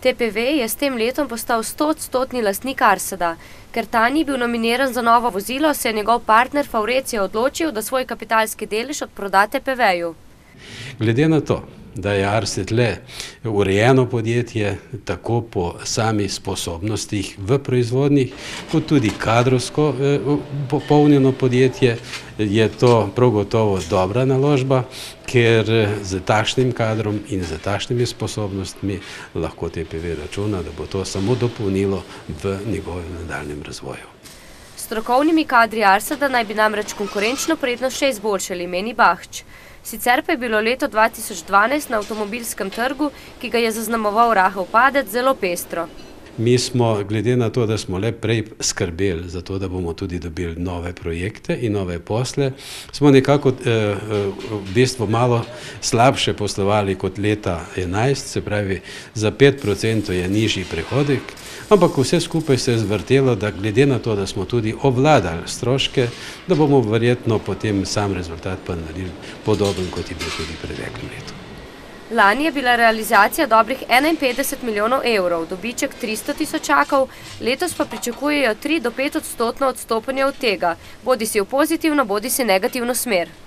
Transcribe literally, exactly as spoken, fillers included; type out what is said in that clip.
T P V je s tem letom postal stoodstotni lastnik Arsada. Ker ta ni bil nominiran za novo vozilo, se je njegov partner Faurecia odločil, da svoj kapitalski delež odproda T P V-ju. Glede na to, da je Arsad le urejeno podjetje, tako po sami sposobnostih v proizvodnih, kot tudi kadrovsko popolnjeno podjetje, je to prav gotovo dobra naložba, ker z takšnim kadrom in z takšnimi sposobnostmi lahko T P V računa, da bo to samo dopolnilo v njegovem nadaljnjem razvoju. S strokovnimi kadri Arsada naj bi namreč konkurenčno prednost še izboljšali, meni Bahč. Sicer pa je bilo leto dva tisoč dvanajst na avtomobilskem trgu, ki ga je zaznamoval rahel padec, zelo pestro. Mi smo, glede na to, da smo le prej skrbeli za to, da bomo tudi dobili nove projekte in nove posle, smo nekako eh, v bistvu malo slabše poslovali kot leta enajst, se pravi za pet procentov je nižji prihodek, ampak vse skupaj se je zvrtelo, da glede na to, da smo tudi obvladali stroške, da bomo verjetno potem sam rezultat pa naredili podoben, kot je bil tudi preteklem letu. Lani je bila realizacija dobrih enainpetdeset milijonov evrov, dobiček tristo tisočakov, letos pa pričakujejo tri do pet odstotno odstopanje od tega, bodi si v pozitivno, bodi si negativno smer.